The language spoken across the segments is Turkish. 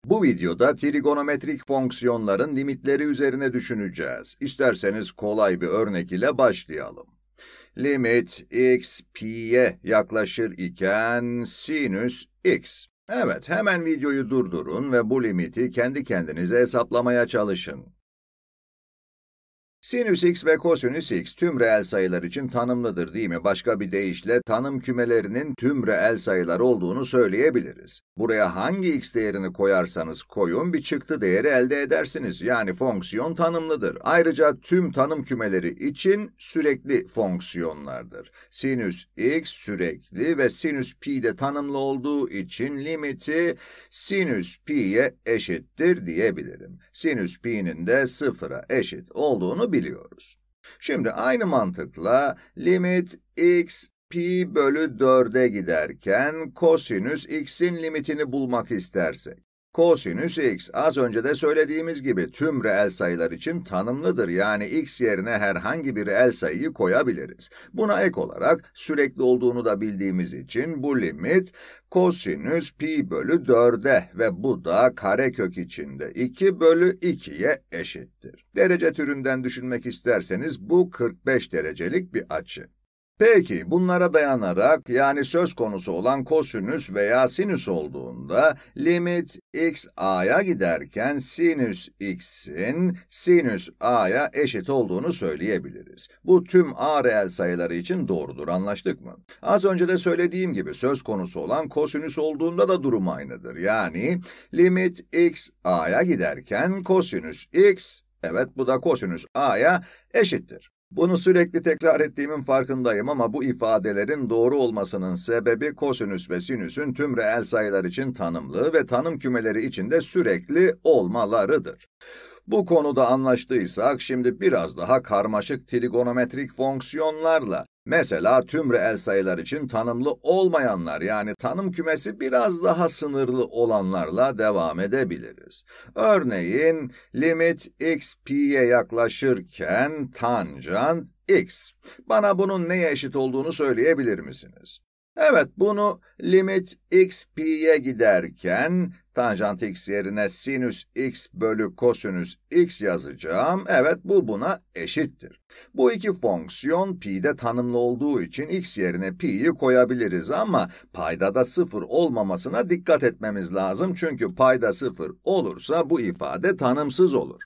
Bu videoda trigonometrik fonksiyonların limitleri üzerine düşüneceğiz. İsterseniz kolay bir örnek ile başlayalım. Limit x pi'ye yaklaşır iken sinüs x. Evet, hemen videoyu durdurun ve bu limiti kendi kendinize hesaplamaya çalışın. Sinüs x ve kosinüs x tüm reel sayılar için tanımlıdır, değil mi? Başka bir deyişle tanım kümelerinin tüm reel sayılar olduğunu söyleyebiliriz. Buraya hangi x değerini koyarsanız koyun bir çıktı değeri elde edersiniz. Yani fonksiyon tanımlıdır. Ayrıca tüm tanım kümeleri için sürekli fonksiyonlardır. Sinüs x sürekli ve sinüs pi de tanımlı olduğu için limiti sinüs pi'ye eşittir diyebilirim. Sinüs pi'nin de sıfıra eşit olduğunu biliyoruz. Şimdi aynı mantıkla limit x pi bölü 4'e giderken kosinüs x'in limitini bulmak istersek. Kosinüs x az önce de söylediğimiz gibi tüm reel sayılar için tanımlıdır. Yani x yerine herhangi bir reel sayıyı koyabiliriz. Buna ek olarak sürekli olduğunu da bildiğimiz için bu limit kosinüs pi bölü 4'e ve bu da karekök içinde 2 bölü 2'ye eşittir. Derece türünden düşünmek isterseniz bu 45 derecelik bir açı. Peki, bunlara dayanarak yani söz konusu olan kosinüs veya sinüs olduğunda limit x a'ya giderken sinüs x'in sinüs a'ya eşit olduğunu söyleyebiliriz. Bu tüm a reel sayıları için doğrudur, anlaştık mı? Az önce de söylediğim gibi söz konusu olan kosinüs olduğunda da durum aynıdır. Yani limit x a'ya giderken kosinüs x, evet bu da kosinüs a'ya eşittir. Bunu sürekli tekrar ettiğimin farkındayım ama bu ifadelerin doğru olmasının sebebi kosinüs ve sinüsün tüm reel sayılar için tanımlı ve tanım kümeleri için de sürekli olmalarıdır. Bu konuda anlaştıysak şimdi biraz daha karmaşık trigonometrik fonksiyonlarla, mesela tüm reel sayılar için tanımlı olmayanlar yani tanım kümesi biraz daha sınırlı olanlarla devam edebiliriz. Örneğin limit x pi'ye yaklaşırken tanjant x. Bana bunun neye eşit olduğunu söyleyebilir misiniz? Evet, bunu limit x pi'ye giderken tanjant x yerine sinüs x bölü kosinüs x yazacağım. Evet, bu buna eşittir. Bu iki fonksiyon pi'de tanımlı olduğu için x yerine pi'yi koyabiliriz ama paydada 0 olmamasına dikkat etmemiz lazım. Çünkü payda 0 olursa bu ifade tanımsız olur.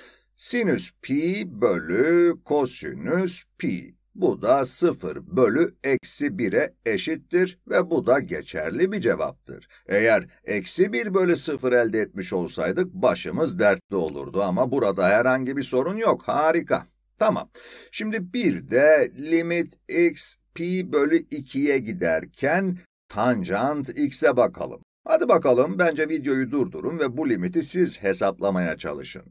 Sinüs pi bölü kosinüs pi. Bu da 0 bölü eksi 1'e eşittir ve bu da geçerli bir cevaptır. Eğer eksi 1 bölü 0 elde etmiş olsaydık başımız dertli olurdu ama burada herhangi bir sorun yok. Harika. Tamam. Şimdi bir de limit x pi bölü 2'ye giderken tanjant x'e bakalım. Hadi bakalım, bence videoyu durdurun ve bu limiti siz hesaplamaya çalışın.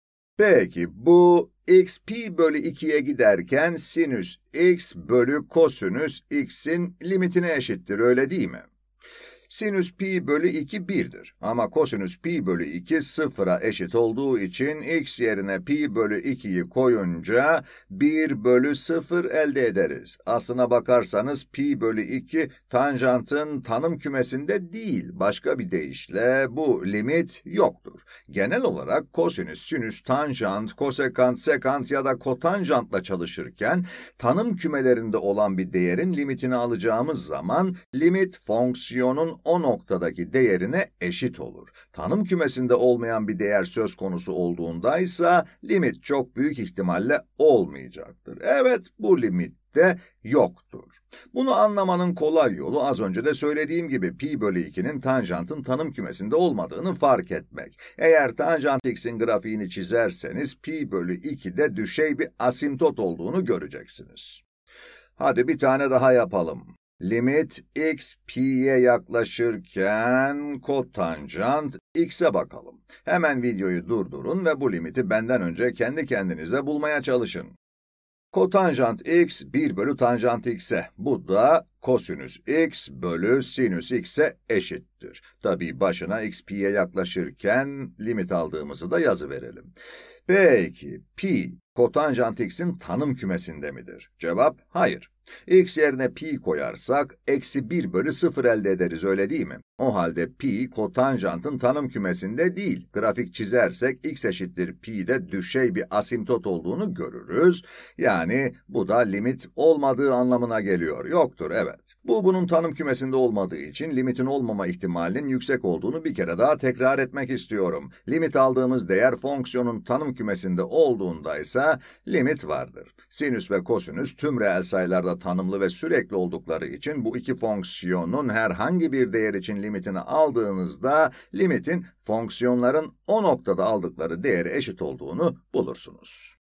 Peki, bu x pi bölü 2'ye giderken sinüs x bölü kosinüs x'in limitine eşittir, öyle değil mi? Sinüs pi bölü 2 1'dir ama kosinüs pi bölü 2 0'a eşit olduğu için x yerine pi bölü 2'yi koyunca 1 bölü 0 elde ederiz. Aslına bakarsanız pi bölü 2 tanjantın tanım kümesinde değil, başka bir deyişle bu limit yoktur. Genel olarak kosinüs, sinüs, tanjant, kosekant, sekant ya da kotanjantla çalışırken tanım kümelerinde olan bir değerin limitini alacağımız zaman limit fonksiyonun o noktadaki değerine eşit olur. Tanım kümesinde olmayan bir değer söz konusu olduğundaysa limit çok büyük ihtimalle olmayacaktır. Evet, bu limit de yoktur. Bunu anlamanın kolay yolu az önce de söylediğim gibi pi bölü 2'nin tanjantın tanım kümesinde olmadığını fark etmek. Eğer tanjant x'in grafiğini çizerseniz pi bölü 2'de düşey bir asimtot olduğunu göreceksiniz. Hadi bir tane daha yapalım. Limit x pi'ye yaklaşırken kotanjant x'e bakalım. Hemen videoyu durdurun ve bu limiti benden önce kendi kendinize bulmaya çalışın. Kotanjant x 1 bölü tanjant x'e. Bu da kosinüs x bölü sinüs x'e eşittir. Tabii başına x pi'ye yaklaşırken limit aldığımızı da yazıverelim. Peki, pi kotanjant x'in tanım kümesinde midir? Cevap hayır. X yerine pi koyarsak eksi 1 bölü 0 elde ederiz, öyle değil mi? O halde pi kotanjantın tanım kümesinde değil. Grafik çizersek x eşittir pi'de düşey bir asimtot olduğunu görürüz. Yani bu da limit olmadığı anlamına geliyor. Yoktur, evet. Bu bunun tanım kümesinde olmadığı için limitin olmama ihtimalinin yüksek olduğunu bir kere daha tekrar etmek istiyorum. Limit aldığımız değer fonksiyonun tanım kümesinde olduğunda ise limit vardır. Sinüs ve kosinüs tüm reel sayılarda tanımlı ve sürekli oldukları için bu iki fonksiyonun herhangi bir değer için limitini aldığınızda limitin fonksiyonların o noktada aldıkları değere eşit olduğunu bulursunuz.